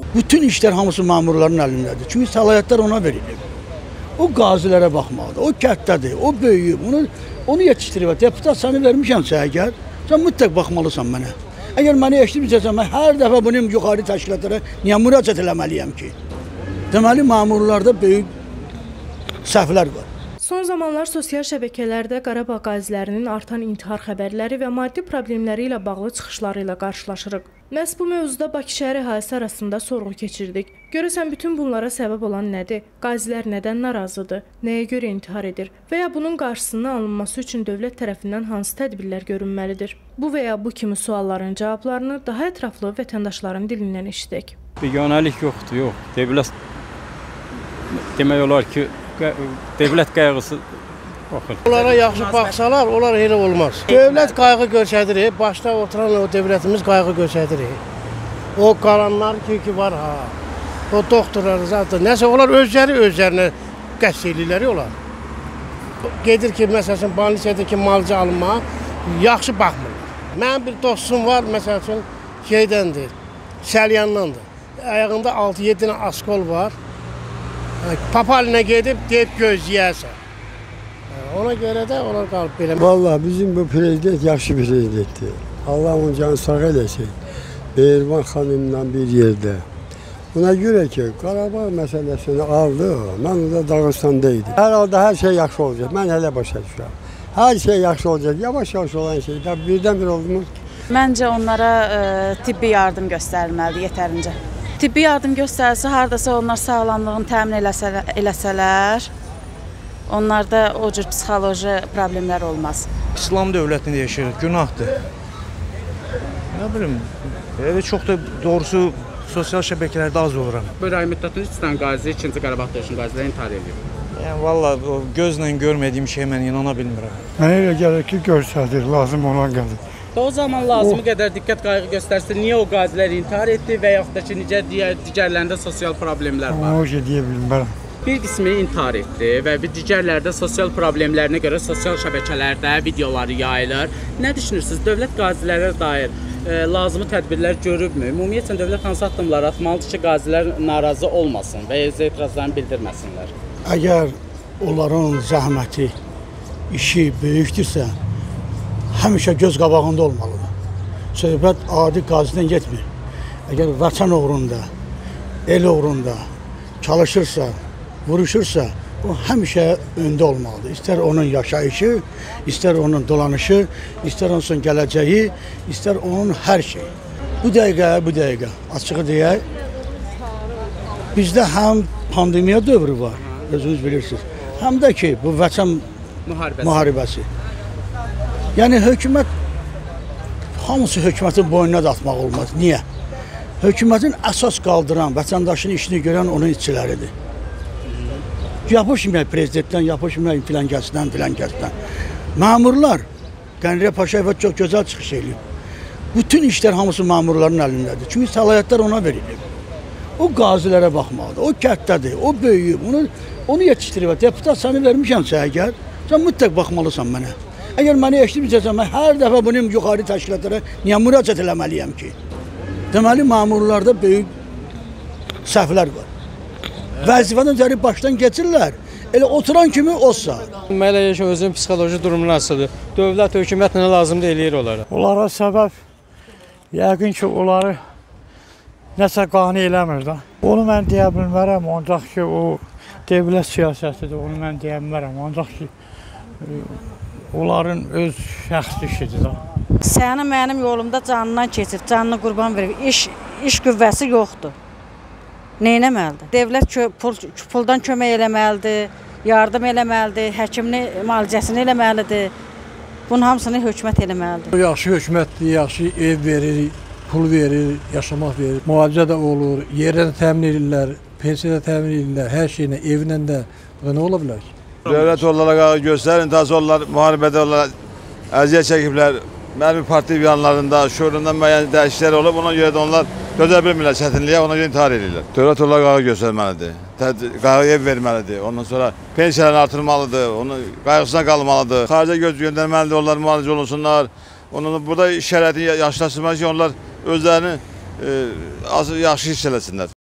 Bütün işler hamısı məmurların əlindədir. Çünki səlahiyyətlər ona verilir. O qazilərə baxmalıdır, o kətdədir, o böyüyüb, onu yetişdirib. Deputat səni vermişəmsə əgər, sən mütləq baxmalısan mənə. Əgər məni eşitmişsən, mən hər dəfə bunun yuxarı təşkilatlara niyə müraciət eləməliyəm ki? Deməli, məmurlarda böyük səhvlər var. Son zamanlar sosial şəbəkələrdə Qarabağ qazilərinin artan intihar xəbərləri və maddi problemləri ilə bağlı çıxışları ilə qarşılaşırıq. Məhz bu mövzuda Bakı şəhər əhalisi arasında sorğu keçirdik. Görəsən bütün bunlara səbəb olan nədir? Qazilər nədən narazıdır? Nəyə görə intihar edir? Və ya bunun qarşısının alınması üçün dövlət tərəfindən hansı tədbirlər görünməlidir? Bu və ya bu kimi sualların cavablarını daha ətraflı vətəndaşların dilindən eşidək. Biganəlik yoxdur, yox. Dövlət demək olar ki, dövlət qayğısı baxır. Onlara yaxşı baxsalar, onlar elə olmaz. Dövlət qayğı göstərir, başda oturan o dövlətimiz qayğı göstərir. O qalanlar ki var ha. O doktorlar zaten nəsə onlar özlərinə qəsd edirlər onlar. Gedir ki, məsələn, balnisiyədəki malcı alma yaxşı baxmır. Mənim bir dostum var, məsələn, şeydəndir, Səlyandandır. Ayağında 6-7 dənə askol var. Papalinə gedib, deyib gözləyərsən. Ona görə də onlar qalıb belə. Vallahi bizim bu prezident yaxşı prezidentdir. Allah onun canı sağ eləsin. Beyirvan xanımla bir yerdə. Ona görə ki, Qarabağ məsələsini aldı, mən da Dağıstanda idim. Hər halda hər şey yaxşı olacaq, mən hələ başa düşürəm. Hər şey yaxşı olacaq, yavaş-yavaş olan şey. Birdən-bir oldu mu? Məncə onlara tibbi yardım göstərilməlidir yetərincə. Tibbi yardım göstərilsə, haradasa onlar sağlamlığını təmin eləsələr, onlarda o cür psixoloji problemlər olmaz. İslam dövlətində yaşayırıq, günahdır. Nə bilim, çox da doğrusu sosial şəbəkələrdə az oluram. Böyle ay müddətində 3 dənə qazi, 2-ci Qarabağ döyüşünün qaziləri intihar edir. Yəni, valla gözlə görmədiyim şeyə mən inana bilmirəm. Mənə elə gəlir ki, göstərir, lazım olan qədər. O zaman lazımı qədər diqqət qayğı göstərsə, niyə o qazilər intihar etdi və yaxud da ki, digərlərində sosial problemlər var? O şey deyə bilmərəm. Bir qismi intihar etdi və digərlərdə sosial problemlərinə görə sosial şəbəkələrdə videoları yayılır. Nə düşünürsünüz? Dövlət qazilərə dair lazımı tədbirlər görübmü? Ümumiyyətlə, dövlət hansı addımlar atmalıdır ki, qazilər narazı olmasın və etirazlarını bildirməsinlər? Əgər onların zəhməti, işi böyükdürsə, həmişə göz qabağında olmalıdır. Söhbət adi qazidən getmir. Əgər vətən uğrunda, el uğrunda çalışırsa, vuruşursa, o həmişə öndə olmalıdır. İstər onun yaşayışı, istər onun dolanışı, istər onun gələcəyi, istər onun hər şeyi. Bu dəqiqə, açığı deyək, bizdə həm pandemiya dövrü var, özünüz bilirsiniz, həm də ki, bu vətən müharibəsi. Yəni, hökumət, hamısı hökumətin boynuna da atmaq olmaz. Niyə? Hökumətin əsas qaldıran, vətəndaşın işini görən onun işçiləridir. Yapışmayaq prezidentdən, yapışmayaq filan kəsdən. Məmurlar, Qənirə Paşayeva çox gözəl çıxış eləyib. Bütün işlər hamısı məmurların əlindədir. Çünki səlahiyyətlər ona verilir. O qazilərə baxmalıdır, o kətdədir, o böyüyüb, onu yetişdirib. Deputat səni vermişəmsə əgər, sən mütləq baxmalısan mənə. Əgər məni eşitmişsən, mən hər dəfə bunun yuxarı təşkilatlara niyə müraciət eləməliyəm ki? Deməli, məmurlarda böyük səhvlər var. Vəzifədən üzəri başdan keçirlər, elə oturan kimi olsa. Mənə elə ki, özünün psixoloji durumu nasıldır? Dövlət, hökumət nə lazımdır eləyir onlara? Onlara səbəb, yəqin ki, onları nəsə qane eləmir da. Onu mən deyə bilmərəm, ancaq ki, o dövlət siyasətidir, onu mən deyə bilmərəm, ancaq ki, onların öz şəxsi işidir da. Sənin mənim yolumda canından keçib, canını qurban verib, iş qüvvəsi yoxdur. Neynəməlidir? Dövlət puldan kömək eləməlidir, yardım eləməlidir, həkimini, müalicəsini eləməlidir. Bunun hamısını hökumət eləməlidir. Yaxşı hökumətdir, yaxşı ev verir, pul verir, yaşamaq verir, müalicə də olur, yerə də təmin edirlər, pensiya da təmin edirlər, hər şeylə, evinlə də. Bu da nə ola bilər ki? Dövlət onlara qağı göstərin, daha onlar müharibədə onlara əziyyət çəkiblər. Mənim parti yanlarında, şuurunda müəyyən dəyişikliklər olub, ona görə də onlar dözə bilmirlər çətinliyə, ona görə intihar edirlər. Dövlət onlara qağı göstərməlidir, qağı ev verməlidir, ondan sonra pensiyalarını artırmalıdır, onun qayğısına qalmalıdır. Xaricə göz göndərməlidir, onlar müalicə olunsunlar. Burada şəraiti yaxşılaşdırmaq ki, onlar özlərini yaxşı hiss eləsinlər.